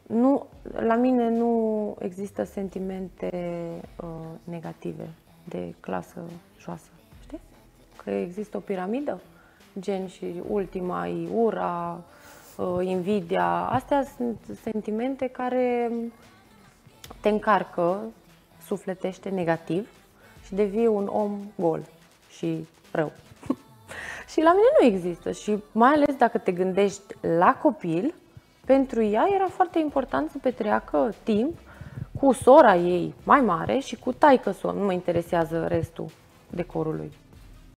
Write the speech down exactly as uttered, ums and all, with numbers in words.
nu, la mine nu există sentimente uh, negative de clasă joasă, știi? Că există o piramidă, gen și ultima e ura, uh, invidia. Astea sunt sentimente care te încarcă, sufletește negativ și devii un om gol și rău. Și la mine nu există și mai ales dacă te gândești la copil, pentru ea era foarte important să petreacă timp cu sora ei mai mare și cu taică-so, nu mă interesează restul decorului.